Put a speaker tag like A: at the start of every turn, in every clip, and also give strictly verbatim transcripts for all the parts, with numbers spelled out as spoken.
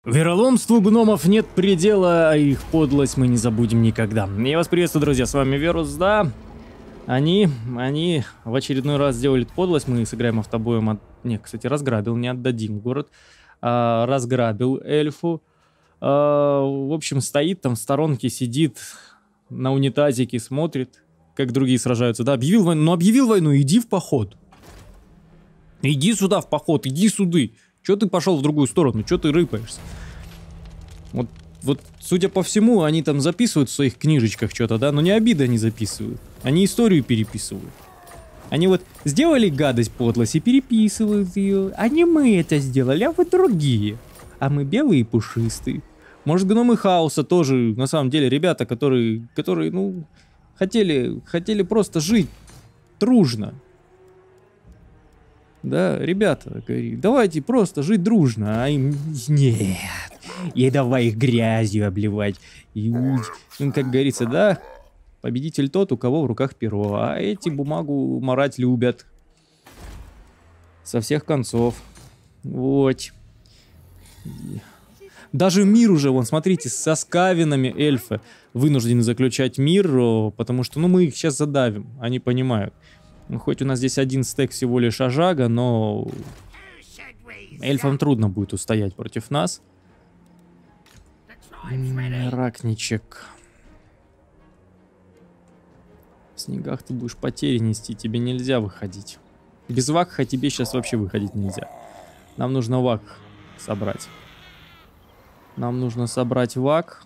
A: Вероломству гномов нет предела, а их подлость мы не забудем никогда. Я вас приветствую, друзья, с вами Верус, да. Они, они в очередной раз сделали подлость, мы сыграем автобоем. От... Не, кстати, разграбил, не отдадим город. А, разграбил эльфу. А, в общем, стоит там в сторонке, сидит на унитазике, смотрит, как другие сражаются. Да, объявил войну, ну объявил войну, иди в поход. Иди сюда в поход, иди сюда. Чё ты пошел в другую сторону? Чё ты рыпаешься? Вот, вот, судя по всему, они там записывают в своих книжечках что-то, да? Но не обиды они записывают. Они историю переписывают. Они вот сделали гадость, подлость и переписывают ее. А не мы это сделали, а вы другие. А мы белые и пушистые. Может, гномы хаоса тоже, на самом деле, ребята, которые, которые, ну, хотели, хотели просто жить дружно. Да, ребята, говорит, давайте просто жить дружно, а им нет, и давай их грязью обливать, и, ну, как говорится, да, победитель тот, у кого в руках перо, а эти бумагу марать любят со всех концов, вот. Даже мир уже, вон, смотрите, со скавинами эльфы вынуждены заключать мир, потому что, ну, мы их сейчас задавим, они понимают. Ну, хоть у нас здесь один стек всего лишь ожага, но эльфам трудно будет устоять против нас. Ракничек. В снегах ты будешь потери нести, тебе нельзя выходить. Без вакха тебе сейчас вообще выходить нельзя. Нам нужно вак собрать. Нам нужно собрать вак.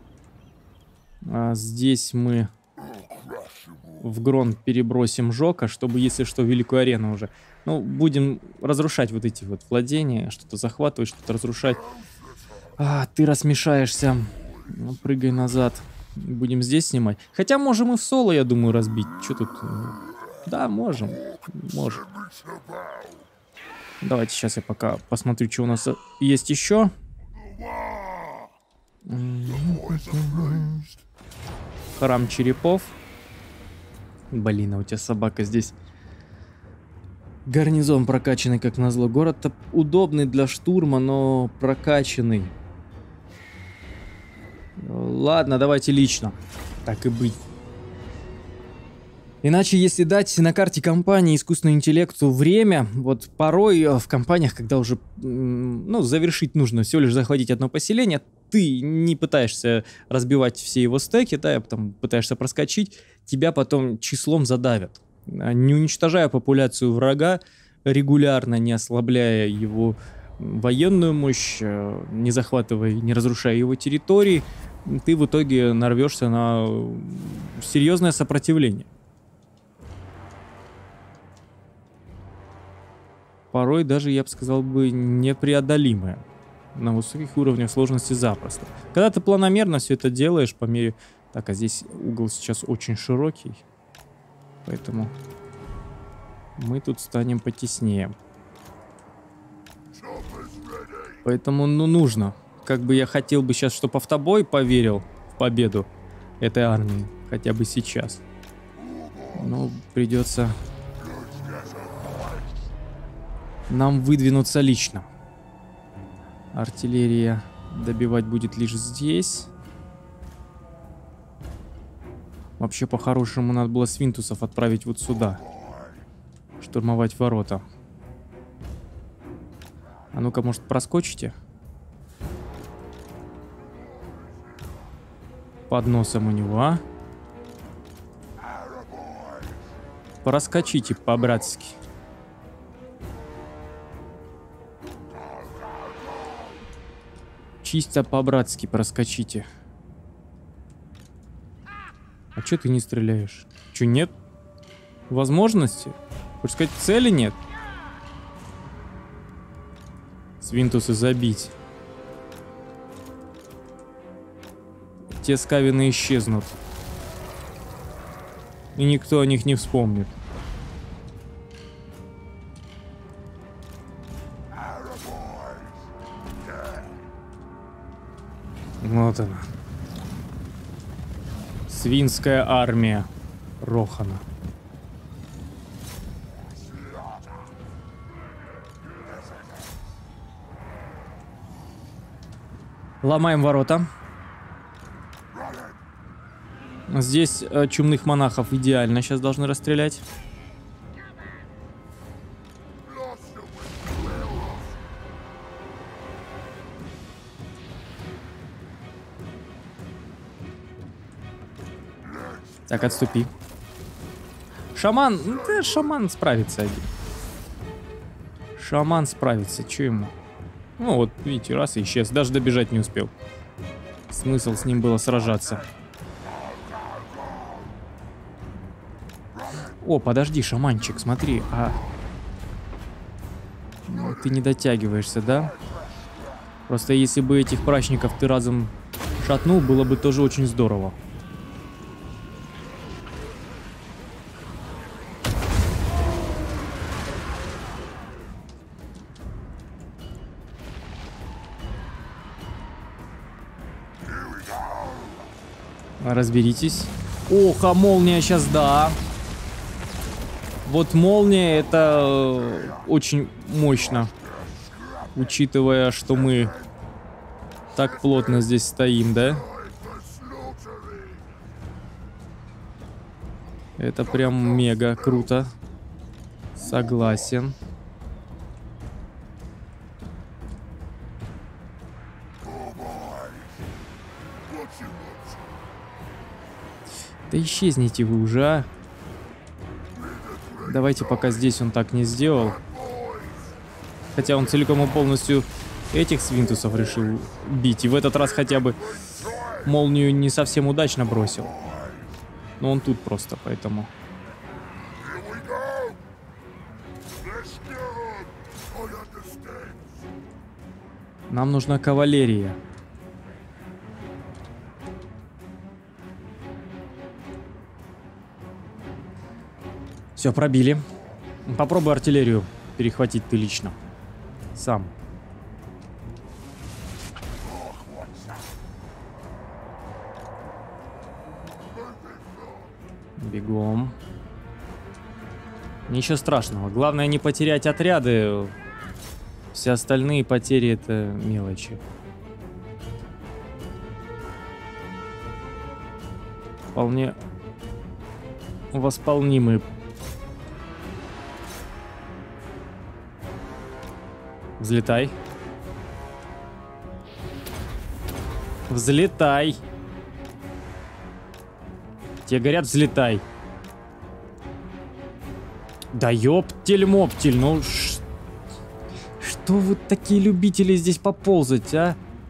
A: А здесь мы... в Грон перебросим Жока, чтобы, если что, Великую Арену уже. Ну, будем разрушать вот эти вот владения, что-то захватывать, что-то разрушать. А, ты рассмешаешься. Ну, прыгай назад. Будем здесь снимать. Хотя можем и в соло, я думаю, разбить. Что тут? Да, можем. Можем. Давайте сейчас я пока посмотрю, что у нас есть еще. Храм черепов. Блин, а у тебя собака здесь. Гарнизон прокачанный, как назло. Город-то удобный для штурма, но прокачанный. Ладно, давайте лично. Так и быть. Иначе, если дать на карте компании искусственному интеллекту время, вот порой в компаниях, когда уже, ну, завершить нужно всего лишь захватить одно поселение, ты не пытаешься разбивать все его стеки, да, потом пытаешься проскочить, тебя потом числом задавят. Не уничтожая популяцию врага, регулярно не ослабляя его военную мощь, не захватывая, не разрушая его территории, ты в итоге нарвешься на серьезное сопротивление. Порой даже, я бы сказал, бы непреодолимое. На высоких уровнях сложности запросто. Когда ты планомерно все это делаешь по мере... Так, а здесь угол сейчас очень широкий. Поэтому мы тут станем потеснее. Поэтому, ну, нужно. Как бы я хотел бы сейчас, чтобы автобой поверил в победу этой армии. Хотя бы сейчас. Но придется нам выдвинуться лично. Артиллерия добивать будет лишь здесь. Вообще, по-хорошему, надо было свинтусов отправить вот сюда. Штурмовать ворота. А ну-ка, может, проскочите? Под носом у него, а? Проскочите по-братски. Чисто по-братски проскочите. А чё ты не стреляешь? Чё, нет возможности? Хочешь сказать, цели нет? Свинтусы забить. Те скавины исчезнут. И никто о них не вспомнит. Вот она. Свинская армия Рохана. Ломаем ворота. Здесь э, чумных монахов идеально сейчас должны расстрелять. Так, отступи. Шаман, ну, да, шаман справится один. Шаман справится, чё ему? Ну вот, видите, раз и исчез, даже добежать не успел. Смысл с ним было сражаться. О, подожди, шаманчик, смотри, а... Ну, ты не дотягиваешься, да? Просто если бы этих прачников ты разом шатнул, было бы тоже очень здорово. Разберитесь. Ох, а молния сейчас, да. Вот молния это очень мощно. Учитывая, что мы так плотно здесь стоим, да? Это прям мега круто. Согласен. Да исчезните вы уже, а. Давайте, пока здесь он так не сделал. Хотя он целиком и полностью этих свинтусов решил бить. И в этот раз хотя бы молнию не совсем удачно бросил. Но он тут просто, поэтому... Нам нужна кавалерия. Все, пробили. Попробуй артиллерию перехватить ты лично. Сам. Бегом. Ничего страшного. Главное не потерять отряды. Все остальные потери это мелочи. Вполне восполнимые. Взлетай. Взлетай. Тебе говорят, взлетай. Да ёптель-моптель, ну ш... что вы такие любители здесь поползать, а?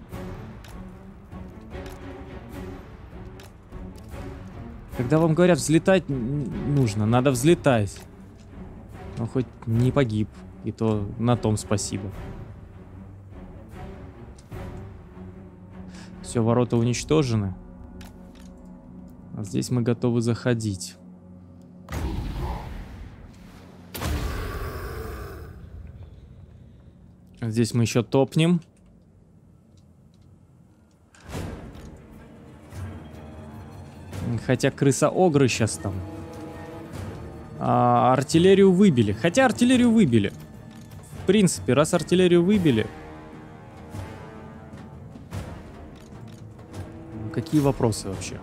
A: Когда вам говорят взлетать нужно, надо взлетать. Ну хоть не погиб. И то на том спасибо. Все, ворота уничтожены. А здесь мы готовы заходить. Здесь мы еще топнем. Хотя крыса-огры сейчас там. А, артиллерию выбили. Хотя артиллерию выбили. В принципе, раз артиллерию выбили... Какие вопросы вообще?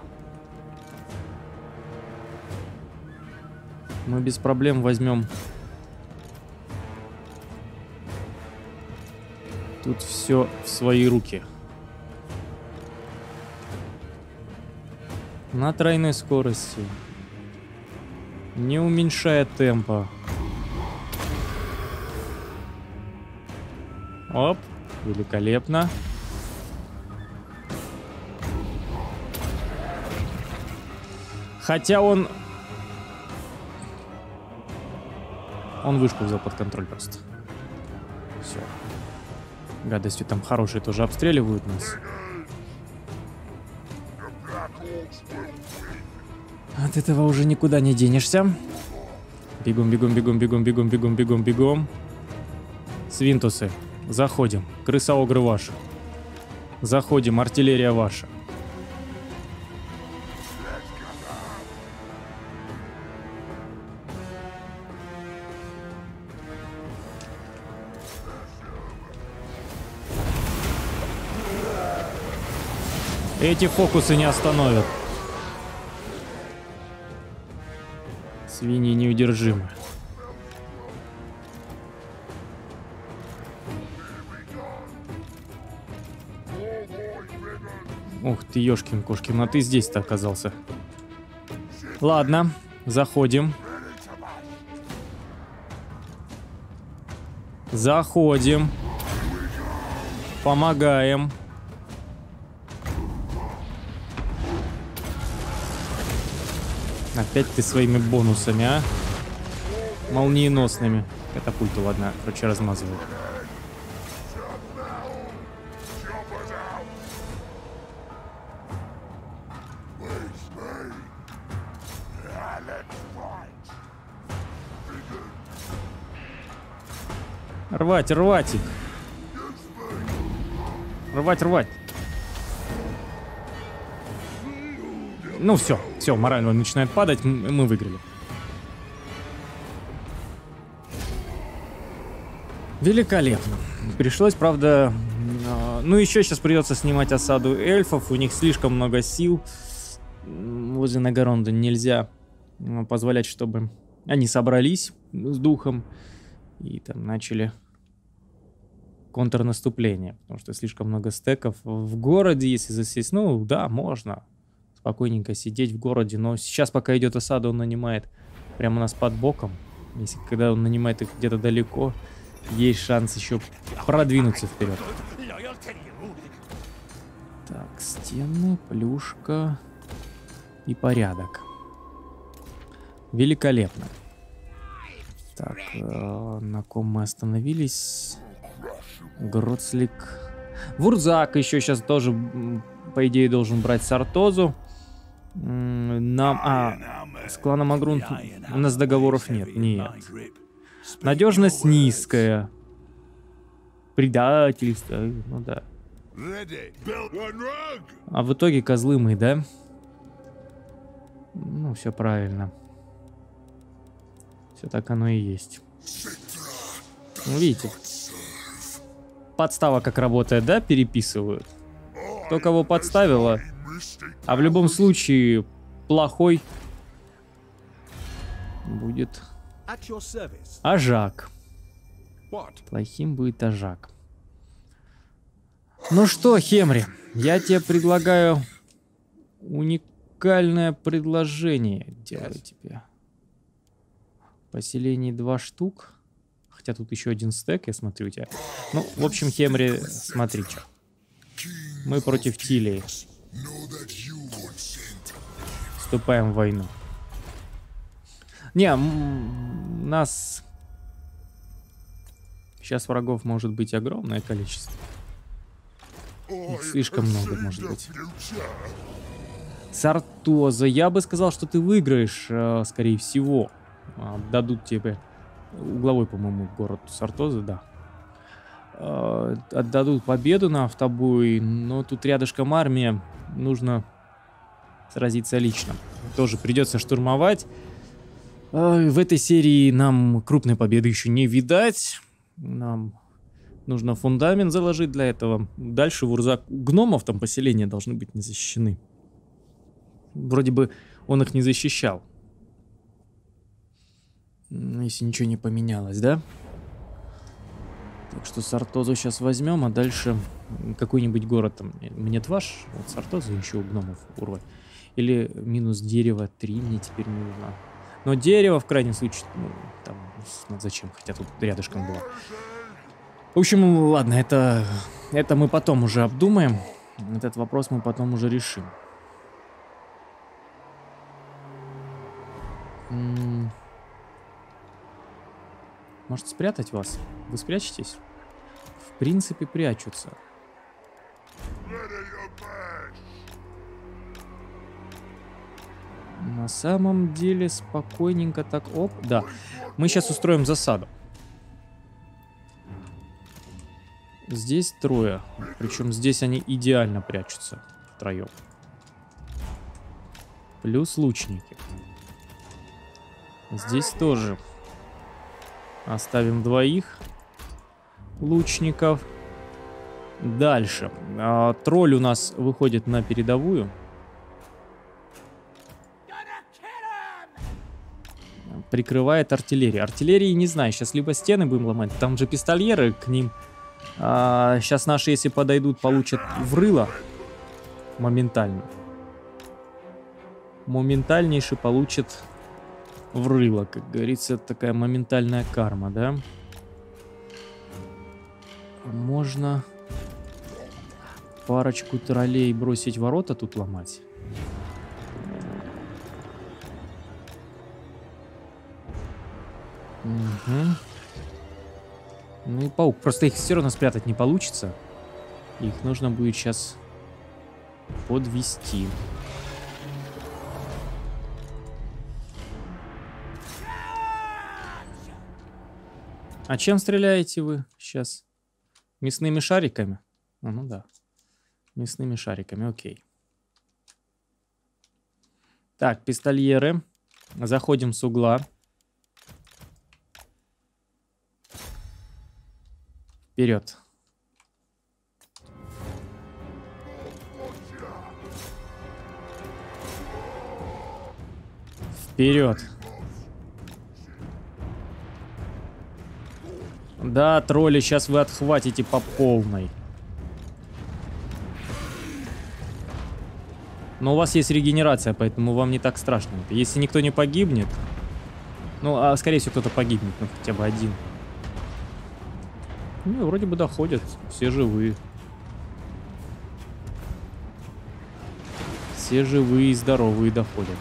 A: Мы без проблем возьмем... Тут все в свои руки. На тройной скорости. Не уменьшая темпа. Оп, великолепно. Хотя он... Он вышку взял под контроль просто. Все. Гадостью там хорошие тоже обстреливают нас. От этого уже никуда не денешься. Бегом, бегом, бегом, бегом, бегом, бегом, бегом, бегом. Свинтусы. Заходим. Крыса-огры ваши. Заходим. Артиллерия ваша. Эти фокусы не остановят. Свиньи неудержимы. Ух ты, ёшкин-кошкин, а ты здесь-то оказался. Ладно, заходим. Заходим. Помогаем. Опять ты своими бонусами, а? Молниеносными. Катапульту, ладно, короче, размазываю. Рвать, рвать их. Рвать, рвать. Ну все, все, морально он начинает падать, мы выиграли. Великолепно. Пришлось, правда... Ну еще сейчас придется снимать осаду эльфов, у них слишком много сил. Возле Нагаронда нельзя позволять, чтобы они собрались с духом и там начали контрнаступление, потому что слишком много стеков в городе, если засесть, ну да, можно спокойненько сидеть в городе, но сейчас, пока идет осада, он нанимает прямо у нас под боком. Если когда он нанимает их где-то далеко, есть шанс еще продвинуться вперед. Так, стены, плюшка и порядок. Великолепно. Так, э, на ком мы остановились? Гроцлик. Вурзак еще сейчас тоже, по идее, должен брать Сартозу. Нам... А, с кланом Агрун у нас договоров нет. Нет. Надежность низкая. Предательство. Ну да. А в итоге козлы мы, да? Ну, все правильно. Все так оно и есть. Ну, видите, подстава как работает, да? Переписывают. Кто кого подставила. А в любом случае, плохой будет Ажак. Плохим будет Ажак. Ну что, Хемри, я тебе предлагаю уникальное предложение. Делаю тебе. Поселений два штук. Хотя тут еще один стек, я смотрю у тебя. Ну, в общем, Хемри, смотри, что. Мы против Тилии. Вступаем в войну. Не, у нас сейчас врагов может быть огромное количество. Их слишком много, может быть. Сартоза. Я бы сказал, что ты выиграешь, э, скорее всего. Дадут тебе угловой, по-моему, город Сартоза, да. Э, отдадут победу на автобой, но тут рядышком армия. Нужно сразиться лично. Тоже придется штурмовать. Э, в этой серии нам крупной победы еще не видать. Нам нужно фундамент заложить для этого. Дальше Вурзак... Гномов там поселения должны быть не защищены. Вроде бы он их не защищал. Если ничего не поменялось, да? Так что Сартозу сейчас возьмем, а дальше какой-нибудь город там. Мне ваш вот Сартозу еще у гномов урвать. Или минус дерево три мне теперь не нужно. Но дерево в крайнем случае, ну, там, ну, зачем? Хотя тут рядышком было. В общем, ладно, это, это мы потом уже обдумаем. Этот вопрос мы потом уже решим. М-м- Может спрятать вас? Вы спрячетесь? В принципе, прячутся. На самом деле, спокойненько так... Оп, да. Мы сейчас устроим засаду. Здесь трое. Причем здесь они идеально прячутся. Втроем. Плюс лучники. Здесь тоже. Оставим двоих лучников. Дальше. А, тролль у нас выходит на передовую. Прикрывает артиллерию. Артиллерии не знаю, сейчас либо стены будем ломать, там же пистольеры к ним. А, сейчас наши, если подойдут, получат в рыло. Моментально. Моментальнейше получат в рыло, как говорится, такая моментальная карма, да? Можно парочку троллей бросить ворота тут ломать. Угу. Ну и паук. Просто их все равно спрятать не получится. Их нужно будет сейчас подвести. А чем стреляете вы сейчас? Мясными шариками? А, ну да. Мясными шариками, окей. Так, пистольеры. Заходим с угла. Вперед. Вперед. Да, тролли, сейчас вы отхватите по полной. Но у вас есть регенерация, поэтому вам не так страшно. Если никто не погибнет... Ну, а скорее всего кто-то погибнет, ну хотя бы один. Ну, вроде бы доходят, все живые. Все живые и здоровые доходят.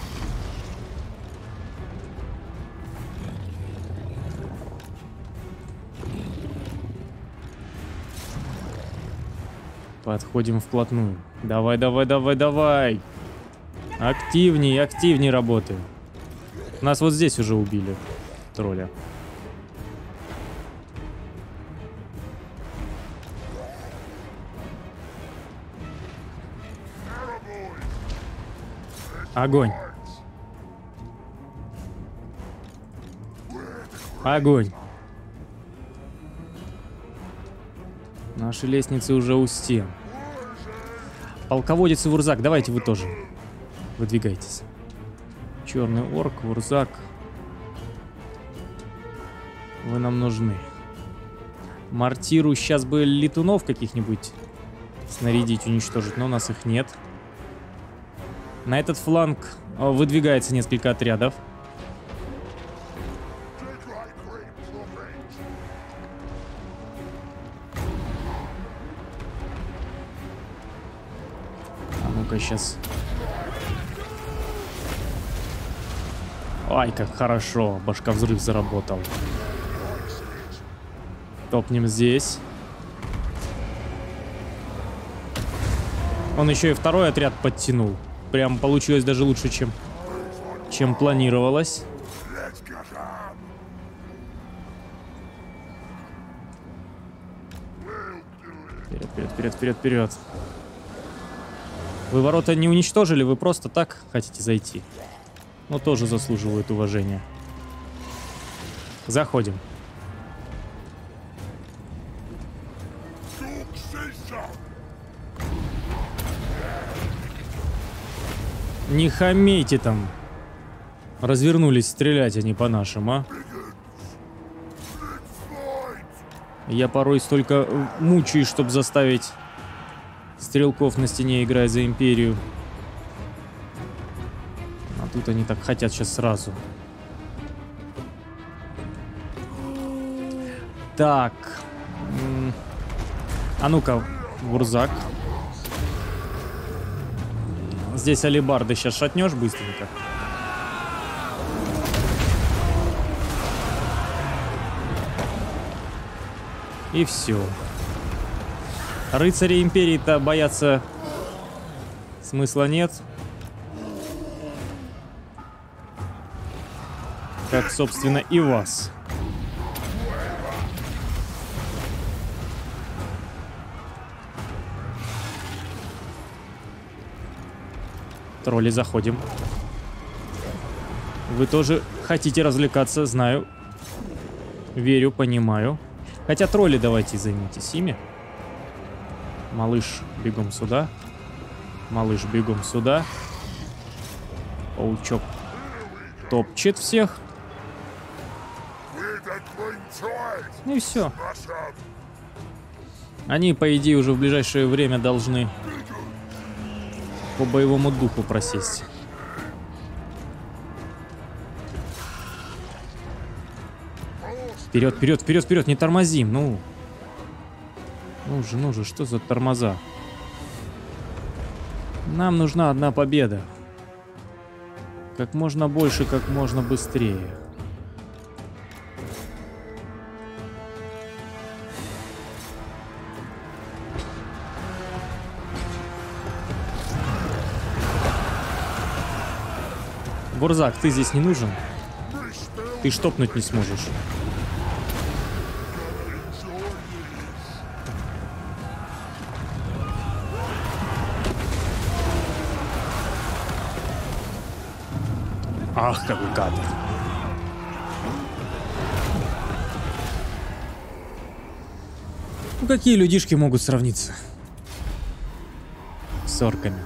A: Подходим вплотную. Давай, давай, давай, давай. Активней, активней работаем. Нас вот здесь уже убили, тролля. Огонь. Огонь. Наши лестницы уже у стен. Полководец и Вурзак, давайте вы тоже выдвигайтесь. Черный орк, Вурзак. Вы нам нужны. Мортиру сейчас бы летунов каких-нибудь снарядить, уничтожить, но у нас их нет. На этот фланг выдвигается несколько отрядов. А ну-ка сейчас. Ай, как хорошо. Башковзрыв заработал. Топнем здесь. Он еще и второй отряд подтянул. Прям получилось даже лучше, чем, чем планировалось. Вперед, вперед, вперед, вперед, вперед. Вы ворота не уничтожили, вы просто так хотите зайти. Но тоже заслуживают уважения. Заходим. Не хамейте там. Развернулись стрелять, а не по нашим, а? Я порой столько мучаюсь, чтобы заставить стрелков на стене, играя за империю. А тут они так хотят сейчас сразу. Так. А ну-ка, Вурзак. Здесь алебарды сейчас шатнешь быстренько. И все. Рыцари империи-то бояться смысла нет. Как, собственно, и вас. Тролли, заходим. Вы тоже хотите развлекаться, знаю. Верю, понимаю. Хотя тролли давайте займитесь ими. Малыш, бегом сюда. Малыш, бегом сюда. Паучок топчет всех. Ну и все. Они, по идее, уже в ближайшее время должны по боевому духу просесть. Вперед, вперед, вперед, вперед, не тормозим, ну. Ну же, ну же, что за тормоза? Нам нужна одна победа. Как можно больше, как можно быстрее. Бурзак, ты здесь не нужен? Ты штопнуть не сможешь. Ах, какой кадр. Ну, какие людишки могут сравниться с орками?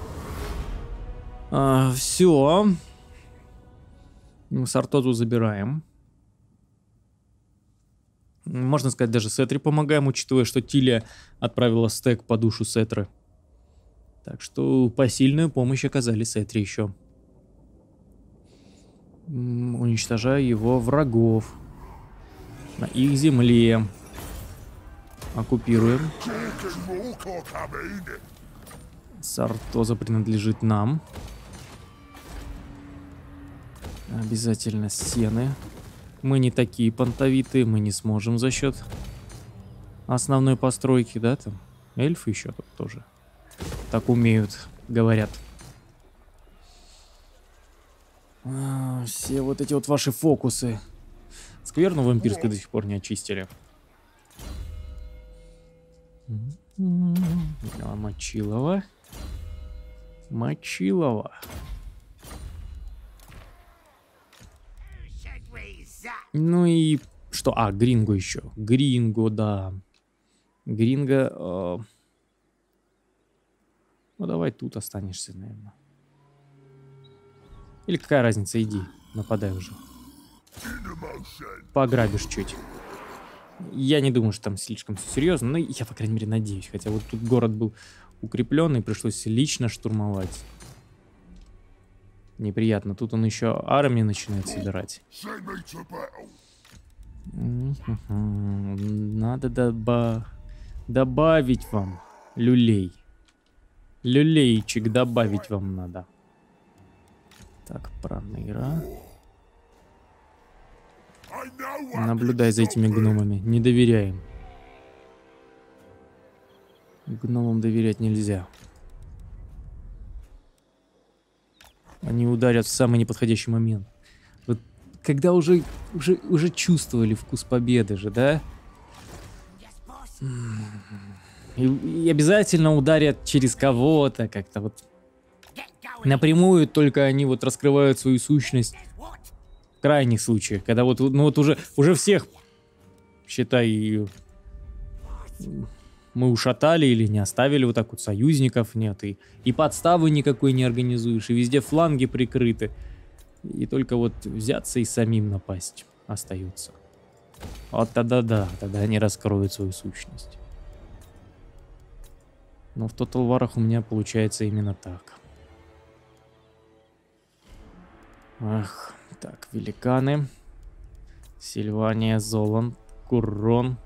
A: А, все. Мы Сартозу забираем. Можно сказать, даже Сетри помогаем, учитывая, что Тилия отправила стек по душу Сетры. Так что посильную помощь оказали Сетри еще. Уничтожая его врагов на их земле. Оккупируем. Сартоза принадлежит нам. Обязательно стены. Мы не такие понтовитые, мы не сможем за счет основной постройки, да, там эльфы еще тут тоже так умеют, говорят. А, все вот эти вот ваши фокусы. Скверну вампирскую до сих пор не очистили. А, Мочилова. Мочилова. Ну и что? А, Гринго еще. Гринго, да. Гринго. Э... Ну давай тут останешься, наверное. Или какая разница, иди, нападай уже. Пограбишь чуть. Я не думаю, что там слишком все серьезно, но я, по крайней мере, надеюсь. Хотя вот тут город был укрепленный, пришлось лично штурмовать. Неприятно. Тут он еще армию начинает собирать. Надо доба... добавить вам люлей. Люлейчик добавить вам надо. Так, проныра. Наблюдай за этими гномами. Не доверяем. Гномам доверять нельзя. Они ударят в самый неподходящий момент. Вот когда уже, уже, уже чувствовали вкус победы же, да? И, и обязательно ударят через кого-то, как-то вот напрямую, только они вот раскрывают свою сущность в крайних случаях, когда вот, ну вот уже, уже всех, считай, мы ушатали или не оставили вот так вот, союзников нет, и, и подставы никакой не организуешь, и везде фланги прикрыты, и только вот взяться и самим напасть остается. Вот тогда да, тогда они раскроют свою сущность. Но в Total War'ах у меня получается именно так. Ах, так, великаны. Сильвания, Золан, Куррон.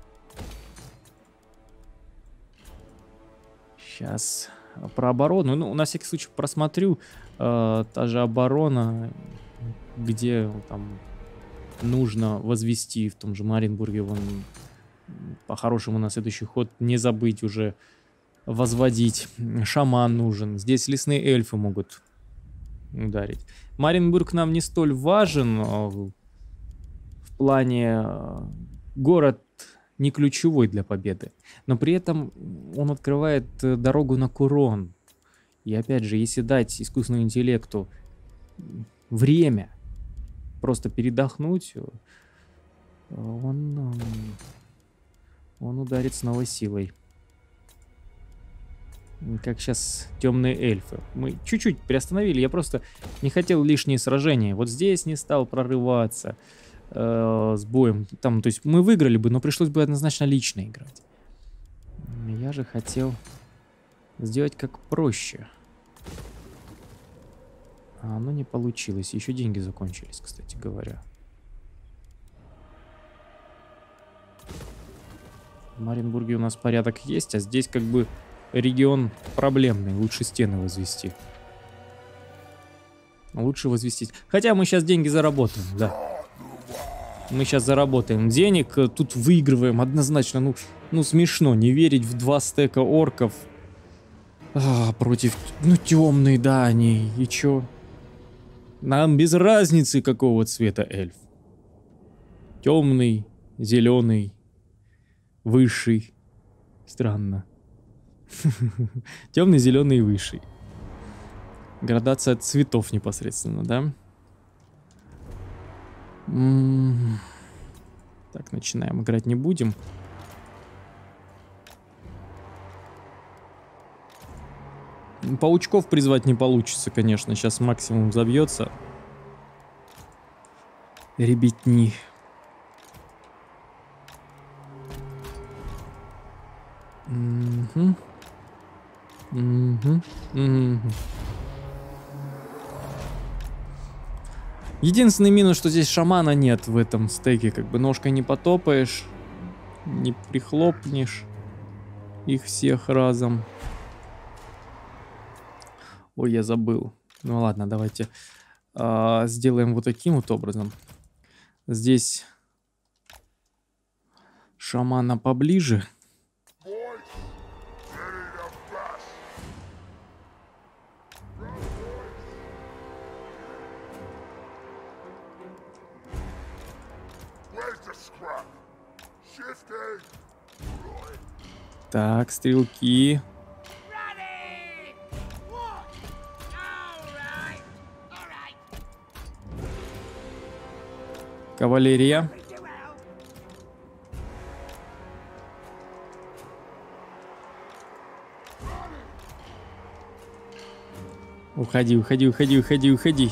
A: Сейчас про оборону. Ну, на всякий случай просмотрю. Э, та же оборона, где там нужно возвести в том же Маринбурге. Вон, по-хорошему на следующий ход не забыть уже возводить. Шаман нужен. Здесь лесные эльфы могут ударить. Маринбург нам не столь важен в плане город не ключевой для победы, но при этом он открывает дорогу на Куррон. И опять же, если дать искусственному интеллекту время просто передохнуть, он, он ударит с новой силой. как сейчас темные эльфы. Мы чуть-чуть приостановили, я просто не хотел лишние сражения. Вот здесь не стал прорываться э, с боем. Там, то есть мы выиграли бы, но пришлось бы однозначно лично играть. Я же хотел сделать как проще. А оно не получилось. Еще деньги закончились, кстати говоря. В Маринбурге у нас порядок есть, а здесь как бы регион проблемный. Лучше стены возвести. Лучше возвести. Хотя мы сейчас деньги заработаем, да. Мы сейчас заработаем денег. Тут выигрываем однозначно. Ну, ну смешно не верить в два стека орков. А, против... Ну, темные, да, они. И чё? Нам без разницы, какого цвета эльф. Темный, зеленый, высший. Странно. Темный, зеленый и высший. Градация цветов непосредственно, да? М-м-м. Так, начинаем. Играть не будем. Паучков призвать не получится, конечно. Сейчас максимум забьется. Ребятни. Угу. Угу. Угу. Единственный минус, что здесь шамана нет в этом стеке. Как бы ножкой не потопаешь, не прихлопнешь их всех разом. Ой, я забыл. Ну ладно, давайте а, сделаем вот таким вот образом. Здесь шамана поближе. Так, стрелки. Кавалерия. Уходи, уходи, уходи, уходи, уходи.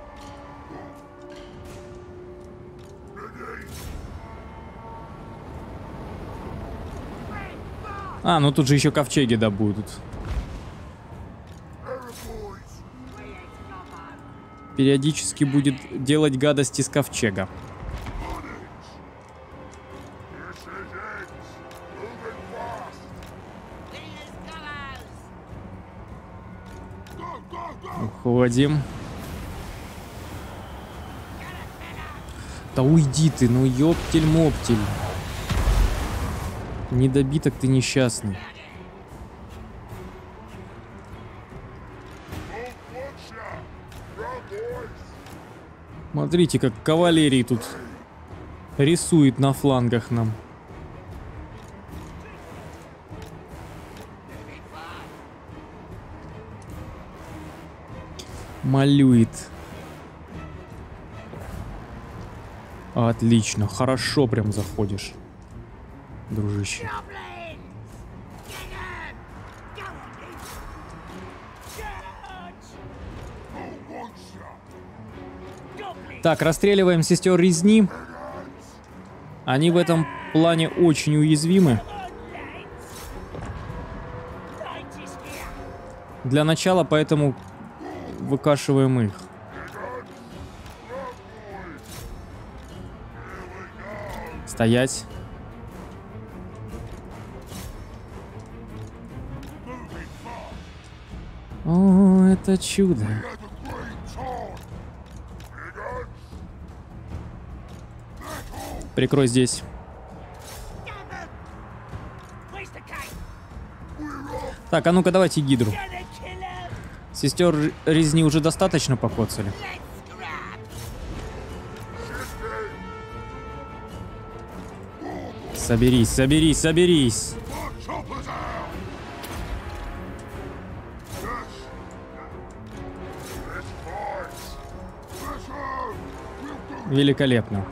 A: А, ну тут же еще ковчеги, да, будут. Периодически будет делать гадости с ковчега. Уходим. Да уйди ты, ну ёптель-моптель. Недобиток ты несчастный. Смотрите, как кавалерий тут рисует на флангах нам. Малюет. Отлично, хорошо прям заходишь, дружище. Так, расстреливаем сестер резни. Они в этом плане очень уязвимы. Для начала, поэтому выкашиваем их. Стоять. О, это чудо. Прикрой здесь. Так, а ну-ка давайте гидру. Сестер резни уже достаточно покоцали. Соберись, соберись, соберись. Великолепно.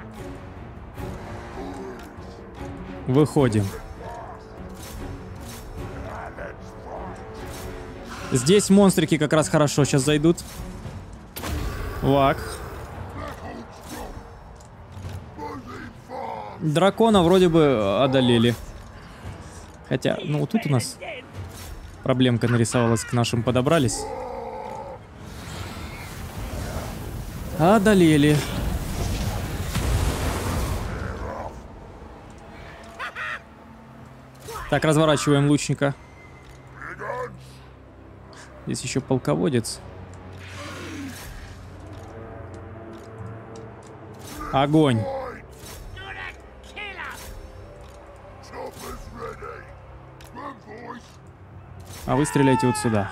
A: Выходим. Здесь монстрики как раз хорошо сейчас зайдут. Вак. Дракона вроде бы одолели. Хотя, ну вот тут у нас проблемка нарисовалась, к нашим подобрались. Одолели. Так, разворачиваем лучника. Здесь еще полководец. Огонь. А вы стреляйте вот сюда.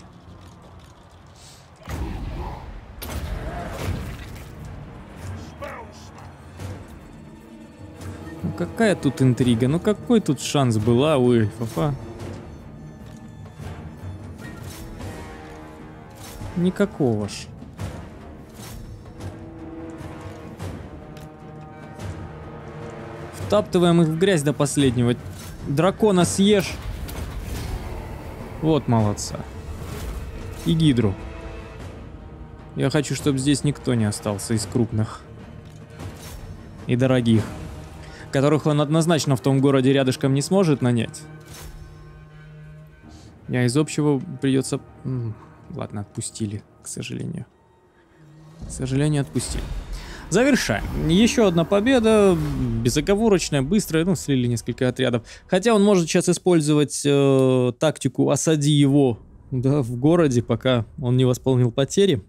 A: Ну какая тут интрига? Ну какой тут шанс была у эльфов, а? Никакого ж. Втаптываем их в грязь до последнего. Дракона съешь. Вот молодца. И гидру. Я хочу, чтобы здесь никто не остался из крупных. И дорогих. Которых он однозначно в том городе рядышком не сможет нанять. А из общего придется... Ладно, отпустили, к сожалению. К сожалению, отпустили. Завершаем. Еще одна победа. Безоговорочная, быстрая. Ну, слили несколько отрядов. Хотя он может сейчас использовать э, тактику «осади его», да, в городе, пока он не восполнил потери.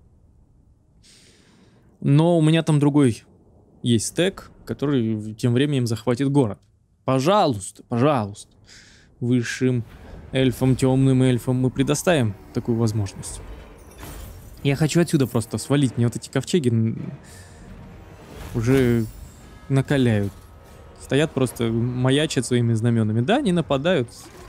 A: Но у меня там другой есть стэк, который тем временем захватит город. Пожалуйста, пожалуйста. Высшим эльфам, темным эльфам мы предоставим такую возможность. Я хочу отсюда просто свалить. Мне вот эти ковчеги уже накаляют. Стоят просто, маячат своими знаменами. Да, они нападают.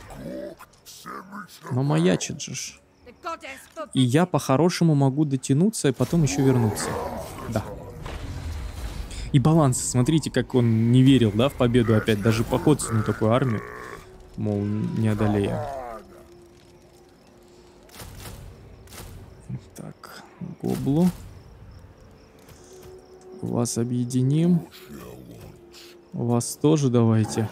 A: Но маячат же ж. И я по-хорошему могу дотянуться и потом еще вернуться. Да. И баланс. Смотрите, как он не верил, да, в победу опять. Даже походцу на такую армию. Мол, не одолеем. Так, гоблу. Вас объединим. Вас тоже давайте.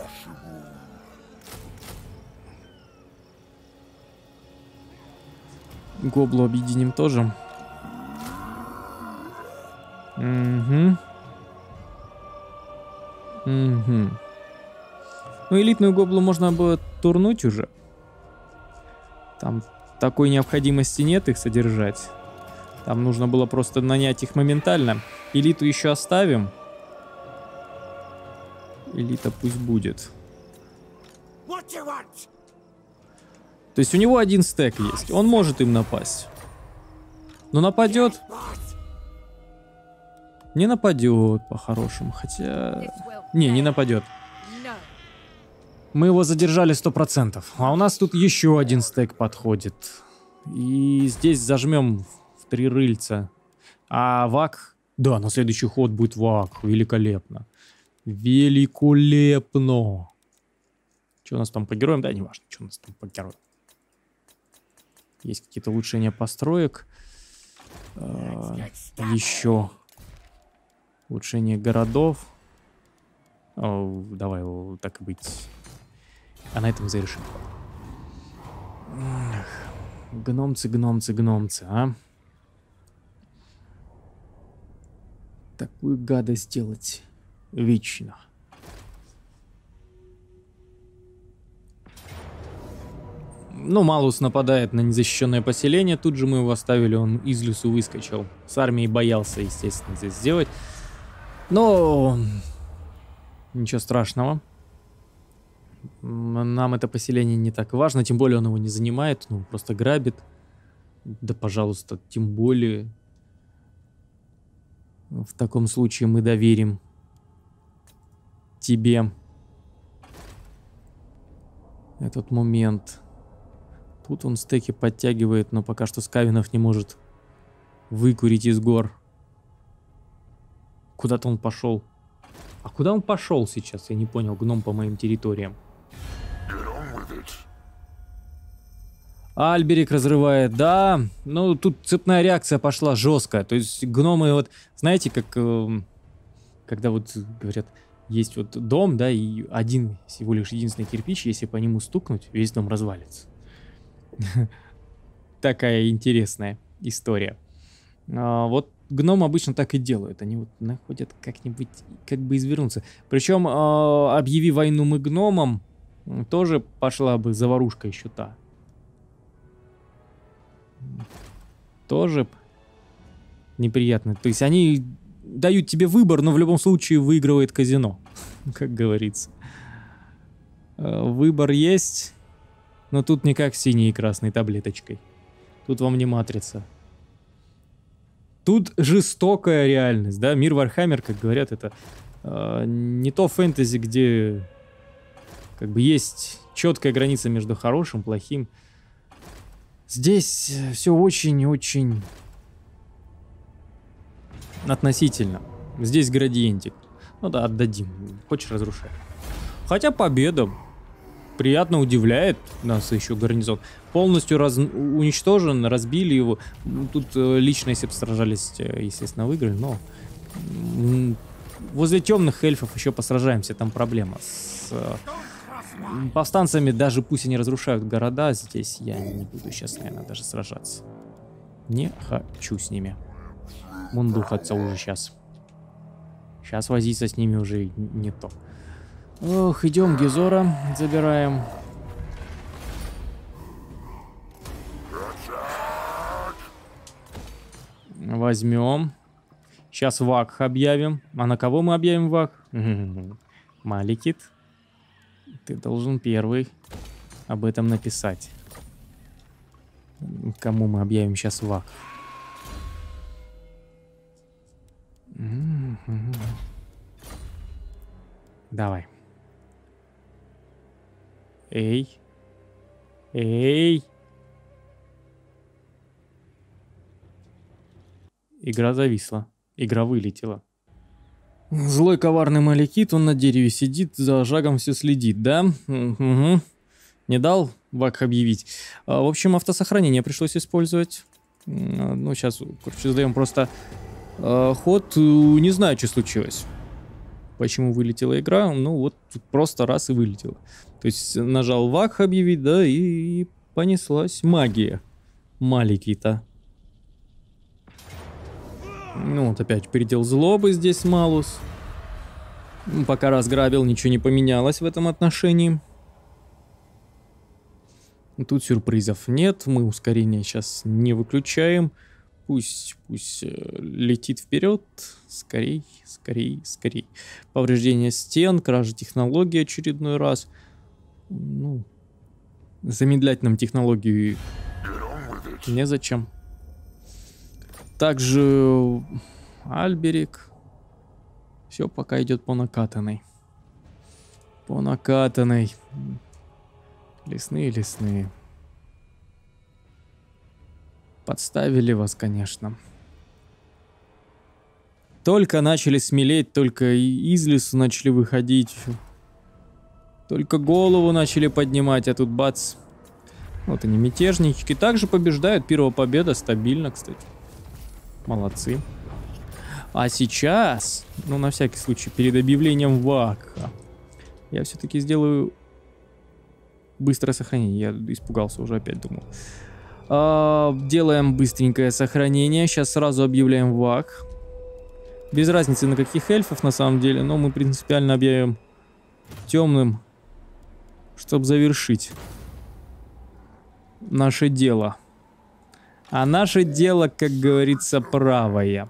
A: Гоблу объединим тоже. Угу. Угу. Ну, элитную гоблу можно было турнуть уже. Там такой необходимости нет их содержать. Там нужно было просто нанять их моментально. Элиту еще оставим. Элита пусть будет. То есть у него один стэк есть. Он может им напасть. Но нападет. Не нападет по-хорошему. Хотя... Не, не нападет. Мы его задержали сто процентов. А у нас тут еще один стэк подходит. И здесь зажмем в три рыльца. А вак... Да, на следующий ход будет вак. Великолепно. Великолепно. Что у нас там по героям? Да, не важно, что у нас там по героям. Есть какие-то улучшения построек. А, еще улучшение городов. О, давай, так и быть. А на этом завершим. Гномцы, гномцы, гномцы, а? Такую гадость делать вечно. Ну, Малус нападает на незащищенное поселение. Тут же мы его оставили, он из лесу выскочил. С армией боялся, естественно, здесь сделать. Но ничего страшного. Нам это поселение не так важно. Тем более он его не занимает, ну, просто грабит. Да, пожалуйста, тем более. В таком случае мы доверим тебе этот момент. Тут он стеки подтягивает, но пока что Скавинов не может выкурить из гор. Куда-то он пошел. А куда он пошел сейчас? Я не понял, гном по моим территориям. Альберик разрывает, да. Ну, тут цепная реакция пошла жесткая. То есть гномы, вот, знаете, как... Э, когда вот говорят, есть вот дом, да, и один, всего лишь единственный кирпич, если по нему стукнуть, весь дом развалится. Такая интересная история. Вот гном обычно так и делают. Они вот находят как-нибудь, как бы извернуться. Причем, объяви войну мы гномам, тоже пошла бы заварушка еще та. Тоже неприятно. То есть они дают тебе выбор, но в любом случае выигрывает казино, как говорится. Выбор есть, но тут не как синей и красной таблеточкой. Тут вам не матрица. Тут жестокая реальность, да? Мир Вархаммер, как говорят, это э, не то фэнтези, где как бы есть четкая граница между хорошим и плохим. Здесь все очень-очень относительно. Здесь градиентик. Ну да, отдадим. Хочешь, разрушай. Хотя победа приятно удивляет нас еще гарнизон. Полностью раз... уничтожен, разбили его. Тут э, лично, если бы сражались, естественно, выиграли, но возле темных эльфов еще посражаемся, там проблема. С э, повстанцами, даже пусть они разрушают города, здесь я не буду сейчас, наверное, даже сражаться. Не хочу с ними. Мундухаться уже сейчас. Сейчас возиться с ними уже не то. Ох, идем Гизора забираем. Возьмем. Сейчас Вакх объявим. А на кого мы объявим Вакх? Маликит. Ты должен первый об этом написать. Кому мы объявим сейчас Вакх? Давай. Эй. Эй. Игра зависла. Игра вылетела. Злой коварный Маликит, он на дереве сидит, за Жагом все следит, да? Угу. Не дал Вакх объявить. А, в общем, автосохранение пришлось использовать. Ну, сейчас, короче, сдаем просто а, ход. Не знаю, что случилось. Почему вылетела игра? Ну, вот просто раз и вылетела. То есть нажал Вакх объявить, да, и, и понеслась магия Маликита. Ну, вот опять передел злобы здесь Малус. Пока разграбил, ничего не поменялось в этом отношении. Тут сюрпризов нет, мы ускорение сейчас не выключаем. Пусть, пусть э, летит вперед. Скорей, скорей, скорей. Повреждение стен, кража технологии очередной раз. Ну, замедлять нам технологию незачем. Также Альберик. Все пока идет по накатанной. По накатанной. Лесные, лесные. Подставили вас, конечно. Только начали смелеть, только из лесу начали выходить. Только голову начали поднимать, а тут бац. Вот они, мятежнички. Также побеждают. Первая победа, стабильно, кстати. Молодцы. А сейчас, ну на всякий случай, перед объявлением Вакха, я все-таки сделаю быстрое сохранение. Я испугался уже, опять думал. А, делаем быстренькое сохранение. Сейчас сразу объявляем Вакх. Без разницы на каких эльфов на самом деле, но мы принципиально объявим темным, чтобы завершить наше дело. А наше дело, как говорится, правое.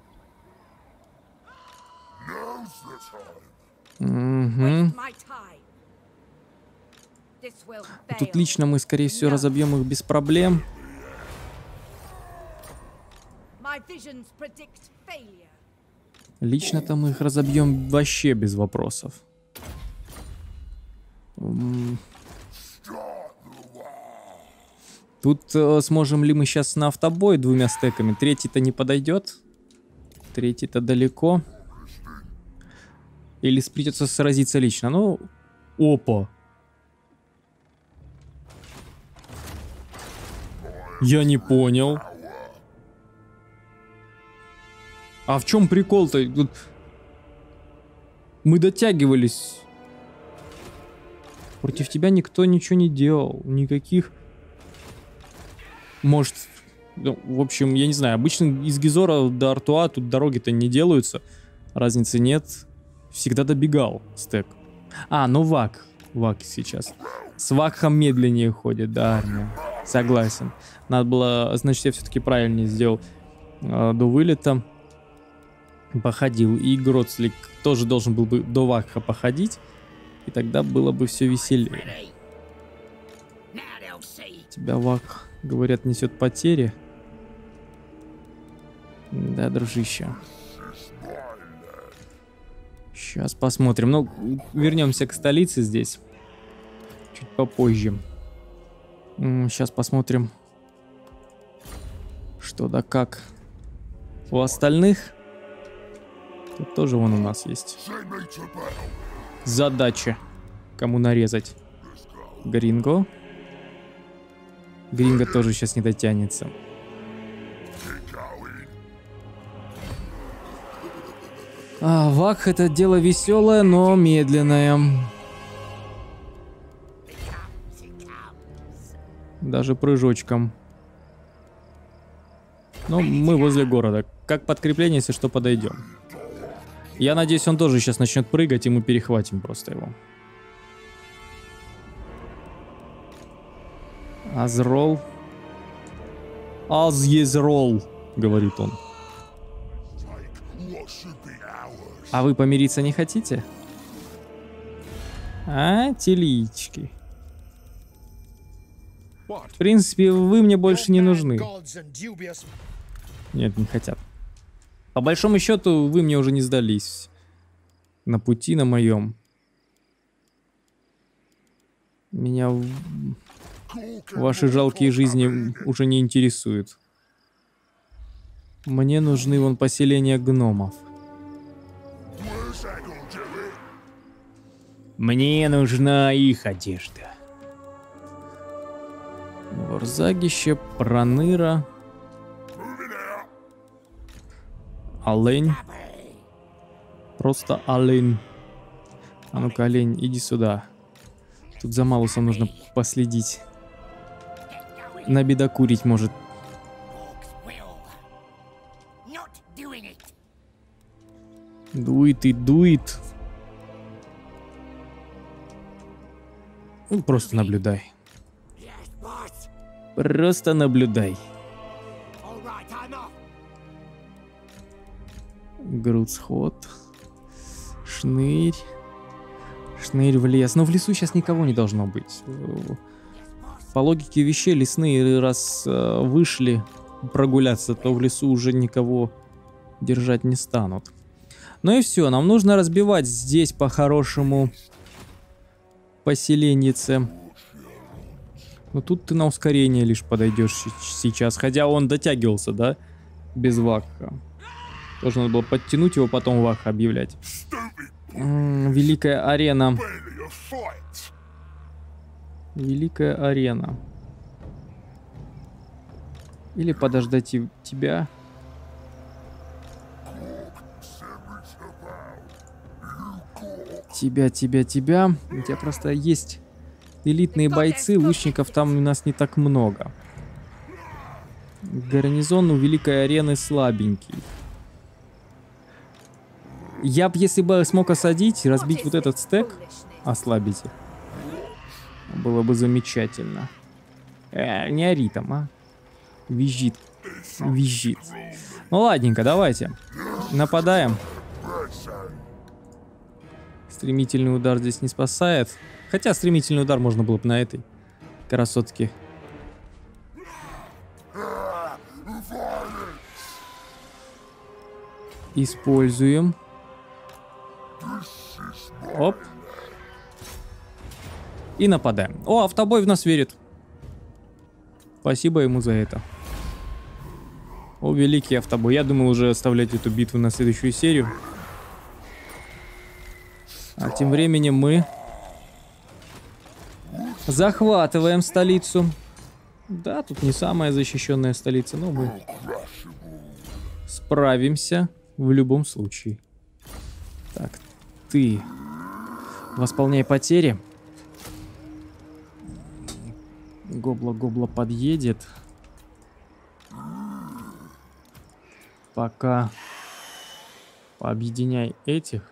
A: Угу. Тут лично мы, скорее всего, разобьем их без проблем. Лично-то мы их разобьем вообще без вопросов. Тут э, сможем ли мы сейчас на автобой двумя стеками? Третий-то не подойдет. Третий-то далеко. Или придется сразиться лично. Ну, опа. Я не понял. А в чем прикол-то? Мы дотягивались. Против тебя никто ничего не делал. Никаких... Может... Ну, в общем, я не знаю. Обычно из Гизора до Артуа тут дороги-то не делаются. Разницы нет. Всегда добегал стек. А, ну Вак. Вак сейчас. С Вакхом медленнее ходит, да, армия. Согласен. Надо было... Значит, я все-таки правильнее сделал. Э, до вылета походил. И Гроцлик тоже должен был бы до Вакха походить. И тогда было бы все веселее. Тебя Вак, говорят, несет потери. Да, дружище. Сейчас посмотрим. Ну, вернемся к столице здесь. Чуть попозже. Сейчас посмотрим, что да как. У остальных тут тоже вон у нас есть задача. Кому нарезать? Гринго. Гринго тоже сейчас не дотянется. А, Вак это дело веселое, но медленное. Даже прыжочком. Но мы возле города. Как подкрепление, если что, подойдем. Я надеюсь, он тоже сейчас начнет прыгать, и мы перехватим просто его. Азрол. Азъезрол, говорит он. А вы помириться не хотите? А, телички. В принципе, вы мне больше не нужны. Нет, не хотят. По большому счету, вы мне уже не сдались. На пути на моем. Меня ваши жалкие жизни уже не интересуют. Мне нужны вон поселения гномов. Мне нужна их одежда. Ворзагище, Проныра. Олень. Просто олень. А ну-ка, олень, иди сюда. Тут за Малусом нужно последить. Набедокурить может. Дует и дует. Ну, просто наблюдай. Просто наблюдай. Грудсход. Шнырь. Шнырь в лес. Но в лесу сейчас никого не должно быть. По логике вещей, лесные раз э, вышли прогуляться, то в лесу уже никого держать не станут. Ну и все, нам нужно разбивать здесь по-хорошему поселеннице. Но тут ты на ускорение лишь подойдешь сейчас. Хотя он дотягивался, да? Без Вакха. Тоже надо было подтянуть его, потом Вакха объявлять. М-м, Великая арена. Великая арена. Или подождать тебя. Тебя, тебя, тебя. У тебя просто есть элитные бойцы, лучников там у нас не так много. Гарнизон у Великой арены слабенький. Я б, если бы смог осадить, разбить вот этот стек, ослабить, было бы замечательно. Э, не ори там, а. Визжит. Визжит. Ну ладненько, давайте. Нападаем. Стремительный удар здесь не спасает. Хотя стремительный удар можно было бы на этой красотке. Используем. Оп. И нападаем. О, автобой в нас верит. Спасибо ему за это. О, великий автобой. Я думал уже оставлять эту битву на следующую серию. А тем временем мы захватываем столицу. Да, тут не самая защищенная столица, но мы справимся в любом случае. Так, ты восполняй потери. Гобла-гобла подъедет. Пока пообъединяй этих.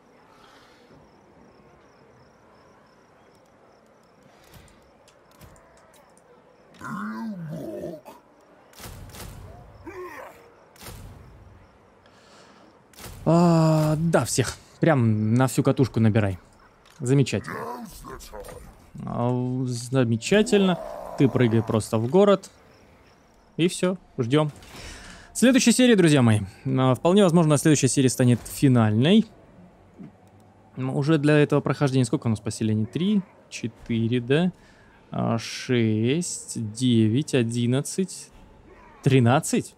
A: А, да, всех. Прям на всю катушку набирай. Замечательно. А, замечательно. Ты прыгай просто в город. И все, ждем. Следующая серия, друзья мои. А, вполне возможно, следующая серия станет финальной. Уже для этого прохождения сколько у нас поселений? три, четыре, да? А, шесть, девять, одиннадцать, тринадцать?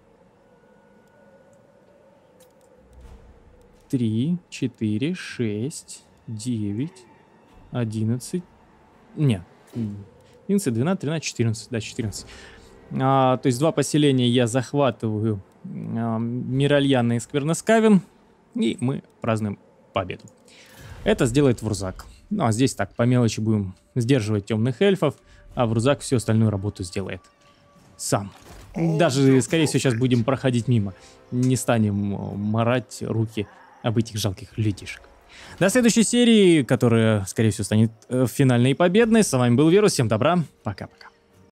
A: три, четыре, шесть, девять, одиннадцать. Нет. одиннадцать, двенадцать, тринадцать, четырнадцать. Да, четырнадцать. А, то есть два поселения я захватываю. А, Миральяна и Скверноскавен. И мы празднуем победу. Это сделает Вурзак. Ну а здесь так, по мелочи будем сдерживать темных эльфов. А Вурзак всю остальную работу сделает сам. Даже, скорее всего, сейчас будем проходить мимо. Не станем марать руки об этих жалких людишек. До следующей серии, которая, скорее всего, станет э, финальной и победной. С вами был Верус. Всем добра. Пока-пока.